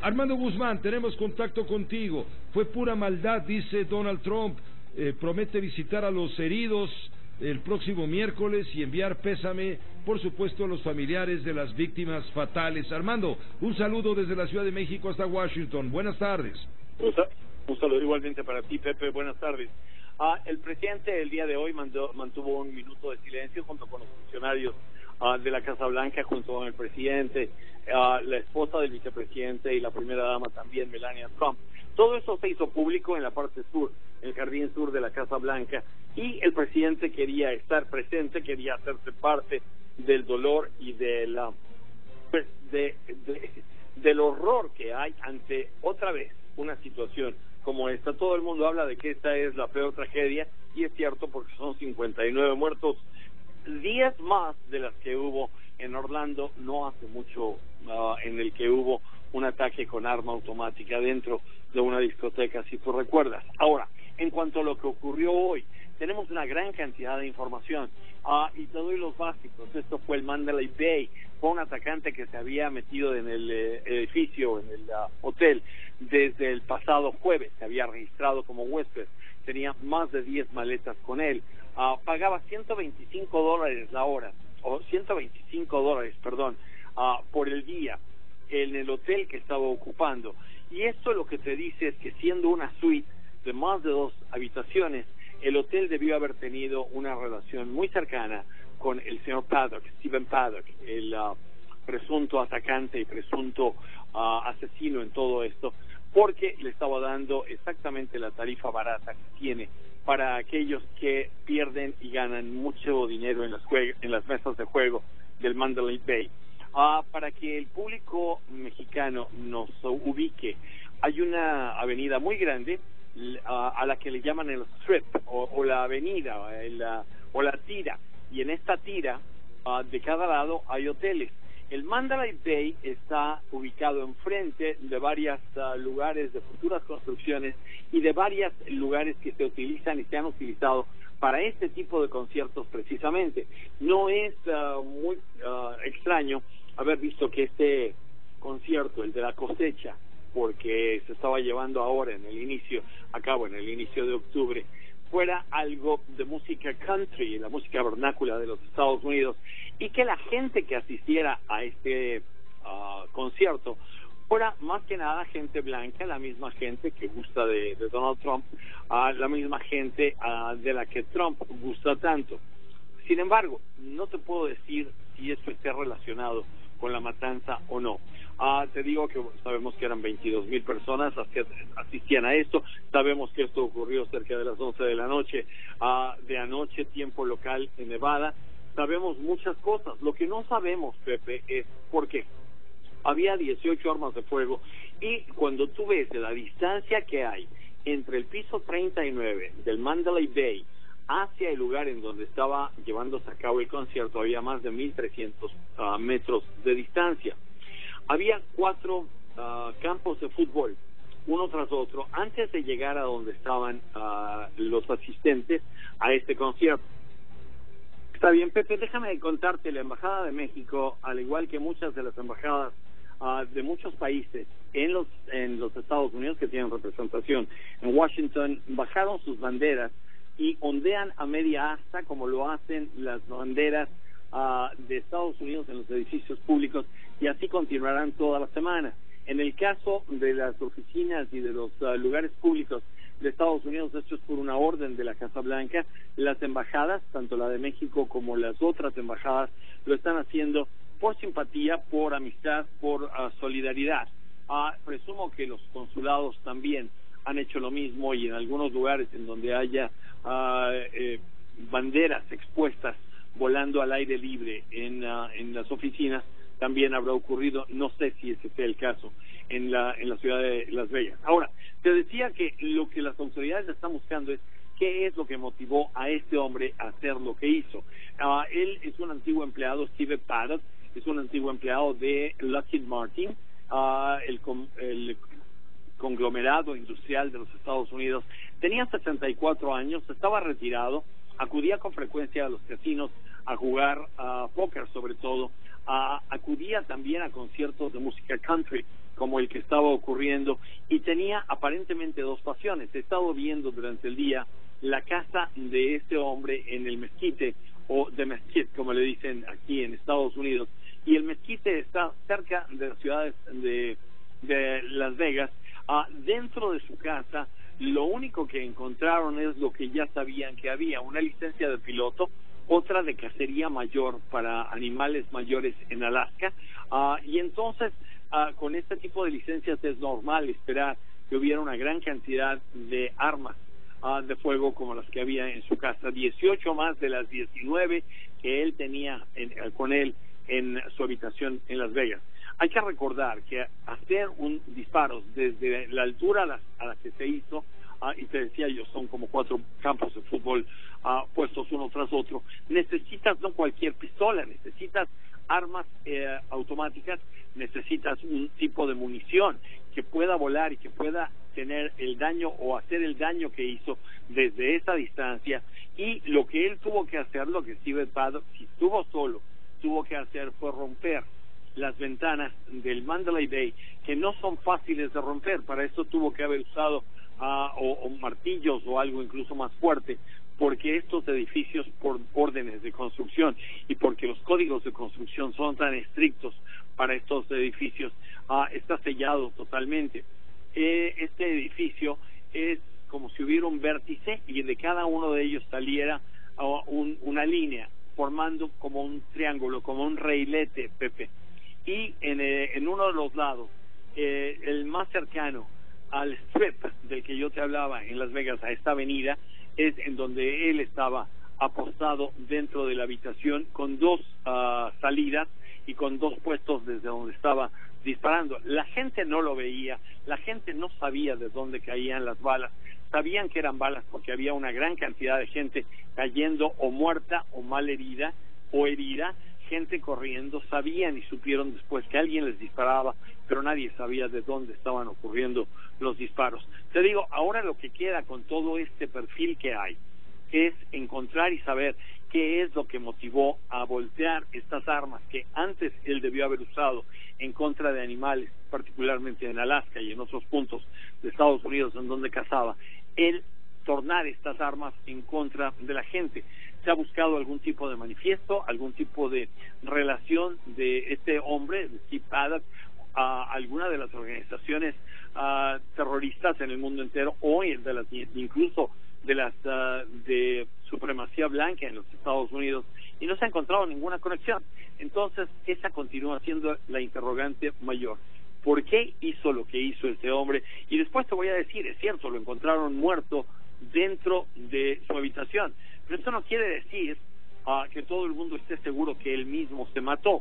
Armando Guzmán, tenemos contacto contigo. Fue pura maldad, dice Donald Trump. Promete visitar a los heridos el próximo miércoles y enviar pésame, por supuesto, a los familiares de las víctimas fatales. Armando, un saludo desde la Ciudad de México hasta Washington. Buenas tardes. Un saludo igualmente para ti, Pepe. Buenas tardes. El presidente el día de hoy mantuvo un minuto de silencio junto con los funcionarios de la Casa Blanca, junto con el presidente, la esposa del vicepresidente y la primera dama también, Melania Trump. Todo eso se hizo público en la parte sur, en el jardín sur de la Casa Blanca, y el presidente quería estar presente, quería hacerse parte del dolor y del horror que hay ante otra vez una situación como esta. Todo el mundo habla de que esta es la peor tragedia, y es cierto, porque son 59 muertos, 10 más de las que hubo en Orlando no hace mucho, en el que hubo un ataque con arma automática dentro de una discoteca, si tú recuerdas. Ahora, en cuanto a lo que ocurrió hoy, tenemos una gran cantidad de información, y te doy los básicos. Esto fue el Mandalay Bay. Fue un atacante que se había metido en el edificio, en el hotel, desde el pasado jueves. Se había registrado como huésped, tenía más de 10 maletas con él. Pagaba $125 la hora, o $125, perdón, por el día en el hotel que estaba ocupando. Y esto lo que te dice es que, siendo una suite de más de 2 habitaciones, el hotel debió haber tenido una relación muy cercana con el señor Paddock, Stephen Paddock, el presunto atacante y presunto asesino en todo esto, porque le estaba dando exactamente la tarifa barata que tiene para aquellos que pierden y ganan mucho dinero en las mesas de juego del Mandalay Bay. Para que el público mexicano nos ubique, hay una avenida muy grande a la que le llaman el Strip, o la avenida, o la tira, y en esta tira de cada lado hay hoteles. El Mandalay Bay está ubicado enfrente de varios lugares de futuras construcciones y de varios lugares que se utilizan y se han utilizado para este tipo de conciertos precisamente. No es muy extraño haber visto que este concierto, el de la cosecha, porque se estaba llevando ahora en el inicio de octubre, fuera algo de música country, la música vernácula de los Estados Unidos, y que la gente que asistiera a este concierto fuera más que nada gente blanca, la misma gente que gusta de Donald Trump, la misma gente de la que Trump gusta tanto. Sin embargo, no te puedo decir si esto esté relacionado con la matanza o no. Te digo que sabemos que eran 22,000 personas asistían a esto. Sabemos que esto ocurrió cerca de las 11 de la noche de anoche, tiempo local en Nevada. Sabemos muchas cosas. Lo que no sabemos, Pepe, es por qué. Había 18 armas de fuego, y cuando tú ves la distancia que hay entre el piso 39 del Mandalay Bay hacia el lugar en donde estaba llevándose a cabo el concierto, había más de 1,300 metros de distancia. Había 4 campos de fútbol, uno tras otro, antes de llegar a donde estaban los asistentes a este concierto. Está bien, Pepe, déjame contarte, la Embajada de México, al igual que muchas de las embajadas de muchos países en los Estados Unidos que tienen representación en Washington, bajaron sus banderas y ondean a media asta, como lo hacen las banderas de Estados Unidos en los edificios públicos, y así continuarán toda la semana. En el caso de las oficinas y de los lugares públicos de Estados Unidos, esto es por una orden de la Casa Blanca. Las embajadas, tanto la de México como las otras embajadas, lo están haciendo por simpatía, por amistad, por solidaridad. Presumo que los consulados también han hecho lo mismo, y en algunos lugares en donde haya banderas expuestas volando al aire libre en las oficinas, también habrá ocurrido. No sé si ese sea el caso en la ciudad de Las Vegas. Ahora, te decía que lo que las autoridades están buscando es qué es lo que motivó a este hombre a hacer lo que hizo. Él es un antiguo empleado, Steve Paddock, es un antiguo empleado de Lockheed Martin, el conglomerado industrial de los Estados Unidos. Tenía 64 años, estaba retirado, acudía con frecuencia a los casinos a jugar póker, sobre todo, acudía acudía también a conciertos de música country, como el que estaba ocurriendo, y tenía aparentemente dos pasiones. He estado viendo durante el día la casa de este hombre en el mezquite, o de Mesquite, como le dicen aquí en Estados Unidos, y el mezquite está cerca de las ciudades de Las Vegas. Dentro de su casa, lo único que encontraron es lo que ya sabían que había: una licencia de piloto, otra de cacería mayor para animales mayores en Alaska, y entonces con este tipo de licencias es normal esperar que hubiera una gran cantidad de armas de fuego como las que había en su casa, 18 más de las 19 que él tenía con él en su habitación en Las Vegas. Hay que recordar que hacer un disparo desde la altura a la que se hizo, y te decía yo, son como 4 campos de fútbol puestos uno tras otro, necesitas no cualquier pistola, necesitas armas automáticas, necesitas un tipo de munición que pueda volar y que pueda tener el daño o hacer el daño que hizo desde esa distancia. Y lo que él tuvo que hacer, lo que Stephen Paddock, si estuvo solo, tuvo que hacer fue romper las ventanas del Mandalay Bay, que no son fáciles de romper. Para eso tuvo que haber usado o martillos o algo incluso más fuerte, porque estos edificios, por órdenes de construcción y porque los códigos de construcción son tan estrictos para estos edificios, está sellado totalmente. Este edificio es como si hubiera un vértice y de cada uno de ellos saliera una línea, formando como un triángulo, como un reilete, Pepe. Y en uno de los lados, el más cercano al strip del que yo te hablaba en Las Vegas, a esta avenida, es en donde él estaba apostado dentro de la habitación, con 2 salidas y con 2 puestos desde donde estaba disparando. La gente no lo veía, la gente no sabía de dónde caían las balas. Sabían que eran balas porque había una gran cantidad de gente cayendo o muerta o mal herida o herida, gente corriendo. Sabían y supieron después que alguien les disparaba, pero nadie sabía de dónde estaban ocurriendo los disparos. Te digo, ahora lo que queda con todo este perfil que hay es encontrar y saber qué es lo que motivó a voltear estas armas que antes él debió haber usado en contra de animales, particularmente en Alaska y en otros puntos de Estados Unidos en donde cazaba, él tornar estas armas en contra de la gente. Se ha buscado algún tipo de manifiesto, algún tipo de relación de este hombre, de Steve Paddock, a alguna de las organizaciones terroristas en el mundo entero, o de las, incluso de las de supremacía blanca en los Estados Unidos, y no se ha encontrado ninguna conexión. Entonces esa continúa siendo la interrogante mayor. ¿Por qué hizo lo que hizo este hombre? Y después te voy a decir, es cierto, lo encontraron muerto dentro de su habitación, pero esto no quiere decir que todo el mundo esté seguro que él mismo se mató.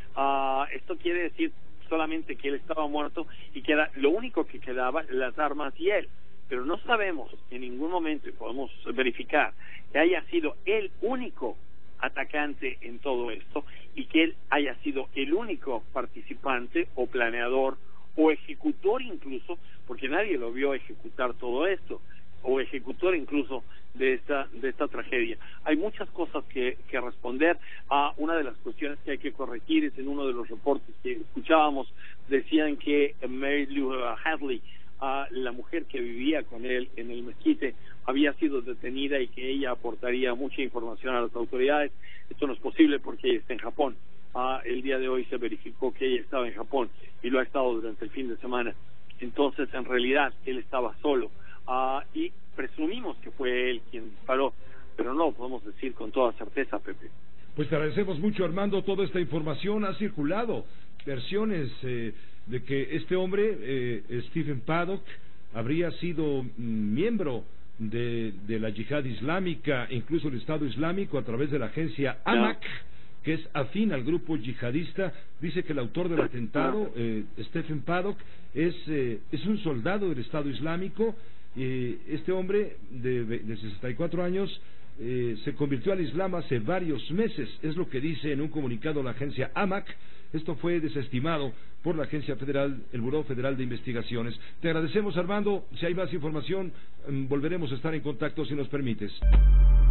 Esto quiere decir solamente que él estaba muerto y que era lo único que quedaba, las armas y él. Pero no sabemos en ningún momento, y podemos verificar, que haya sido el único atacante en todo esto, y que él haya sido el único participante o planeador o ejecutor incluso, porque nadie lo vio ejecutar todo esto, o ejecutor incluso de esta tragedia. Hay muchas cosas que responder. Una de las cuestiones que hay que corregir es, en uno de los reportes que escuchábamos, decían que Mary Lou Hadley, la mujer que vivía con él en el mezquite, había sido detenida y que ella aportaría mucha información a las autoridades. Esto no es posible porque ella está en Japón. El día de hoy se verificó que ella estaba en Japón y lo ha estado durante el fin de semana. Entonces, en realidad, él estaba solo. Y presumimos que fue él quien disparó, pero no lo podemos decir con toda certeza, Pepe. Pues te agradecemos mucho, Armando. Toda esta información ha circulado, versiones de que este hombre, Stephen Paddock, habría sido miembro de la yihad islámica, incluso el Estado Islámico, a través de la agencia AMAC, que es afín al grupo yihadista. Dice que el autor del atentado, Stephen Paddock, es un soldado del Estado Islámico. Este hombre de 64 años se convirtió al Islam hace varios meses, es lo que dice en un comunicado la agencia AMAC. Esto fue desestimado por la agencia federal, el Buró Federal de Investigaciones. Te agradecemos, Armando. Si hay más información, volveremos a estar en contacto, si nos permites.